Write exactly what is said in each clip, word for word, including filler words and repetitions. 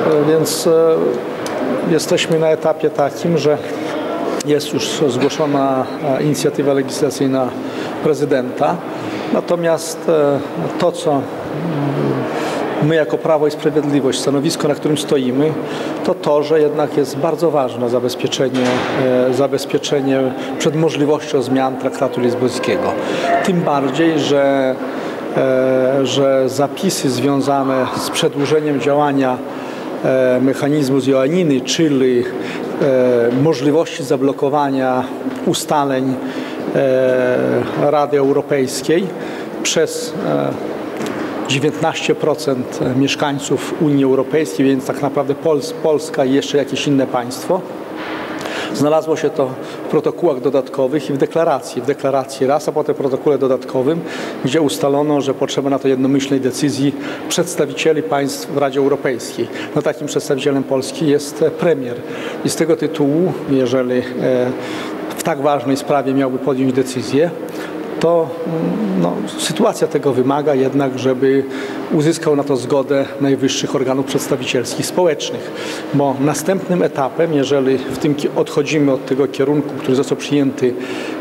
Więc jesteśmy na etapie takim, że jest już zgłoszona inicjatywa legislacyjna prezydenta. Natomiast to, co my jako Prawo i Sprawiedliwość, stanowisko, na którym stoimy, to to, że jednak jest bardzo ważne zabezpieczenie, zabezpieczenie przed możliwością zmian traktatu lizbońskiego. Tym bardziej, że, że zapisy związane z przedłużeniem działania mechanizmu z Joanniny, czyli możliwości zablokowania ustaleń Rady Europejskiej przez dziewiętnaście procent mieszkańców Unii Europejskiej, więc tak naprawdę Pols Polska i jeszcze jakieś inne państwo. Znalazło się to w protokołach dodatkowych i w deklaracji. W deklaracji raz, a potem w protokole dodatkowym, gdzie ustalono, że potrzeba na to jednomyślnej decyzji przedstawicieli państw w Radzie Europejskiej. No, takim przedstawicielem Polski jest premier. I z tego tytułu, jeżeli w tak ważnej sprawie miałby podjąć decyzję, to no, sytuacja tego wymaga jednak, żeby uzyskał na to zgodę najwyższych organów przedstawicielskich społecznych. Bo następnym etapem, jeżeli w tym odchodzimy od tego kierunku, który został przyjęty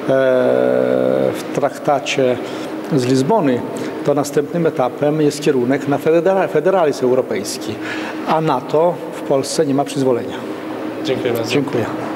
w traktacie z Lizbony, to następnym etapem jest kierunek na federalizm europejski. A na to w Polsce nie ma przyzwolenia. Dziękuję bardzo. Dziękuję.